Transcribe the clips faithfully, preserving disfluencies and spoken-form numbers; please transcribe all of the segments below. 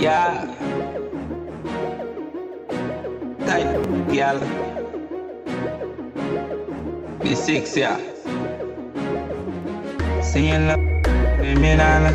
Yeah. Tight, girl. Be six, yeah. Say you love criminal.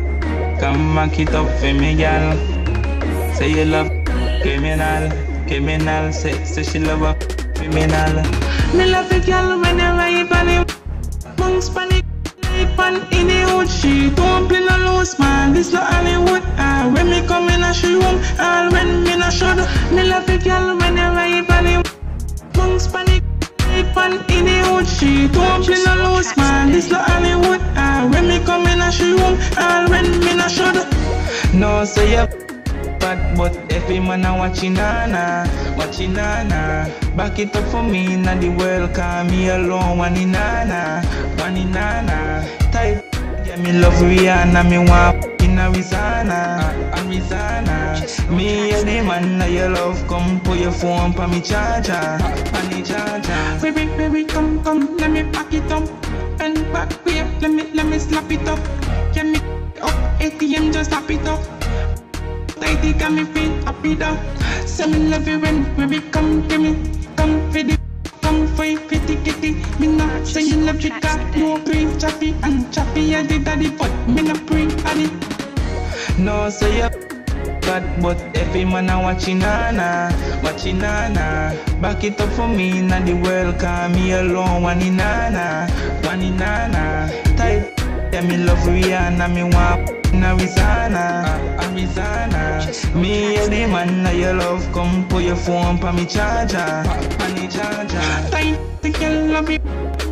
Come back it up for me, girl. Say you love criminal, criminal. Say, say she love a criminal. Me love a girl whenever you body Monks panic, pan in the hood. She don't play no loose, man. This no Hollywood. Ah, when me come in a she room, all when me no shoulder. Me love a girl whenever you body Monks panic, pan in the hood. She don't play no loose, man. This no Hollywood. Ah, when me come in a she room, all when me no shoulder. No, say you bad, but every man a watching nana, watching nana. Back it up for me, now the world call me alone. One in nana, one in nana. Type, yeah, me love Rihanna, me want in Arizona, Arizona. Me and the man that you love, come put your phone pa me charger, pa me charger. Baby, baby, come, come, let me back it up. And back way, let me, let me slap it up. Get me up, A T M just slap it up. Tighty got me feel happy down. Say me love you when baby come to me. Come for the, come for it, pretty kitty. Me not say you love you got no green choppy and choppy. I did daddy, but me not bring daddy. No, say you bad, but every man a watching nana, watching nana. Back it up for me, now the world call me alone. One in nana, one in nana. Type, yeah, me love Rihanna, me want in Arizona, Arizona. Me and the man that you love, come put your phone pa me charger, pa me charger. Tight, the girl love you.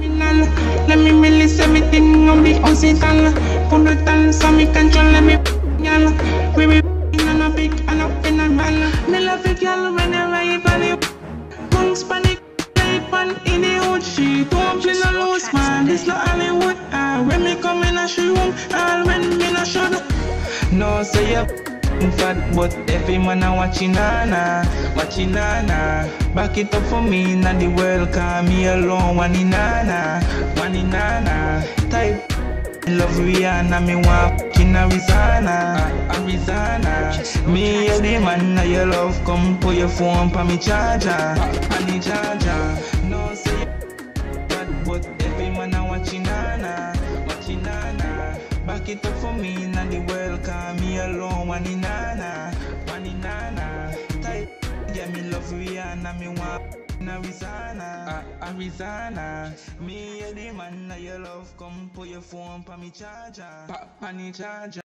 Let me release everything on the hospital. Put the dance so me control, let me y'all. We be in a big and up in a ball. Me love a girl whenever you body Monks panic, pan in the hood. She don't play no loose, man. This no Hollywood. Ah, when me come in a she room, all when me no shoulder. No, say you fat, but every man a watching nana, watching nana. Back it up for me, now the world call me alone. One in nana, one in nana. Type, love Rihanna, me want in Arizona, Arizona. Me and the man that you love, come put your phone pa me charger, pa me charger. No, say you fat, but every man a watching nana, watching nana. Back it up for me, now the world call me alone. One in nana, one in nana. Type, yeah, me love Rihanna, me want in Arizona, Arizona. Me and the man that you love, come put your phone pa me charger, pa, pa me charger.